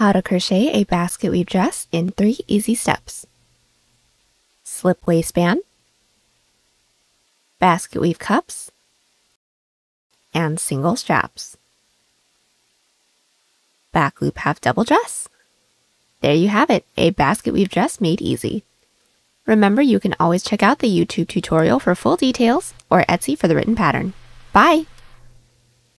How to crochet a basket weave dress in 3 easy steps. Slip waistband, basket weave cups, and single straps. Back loop half double dress. There you have it, a basket weave dress made easy. Remember, you can always check out the YouTube tutorial for full details or Etsy for the written pattern. Bye!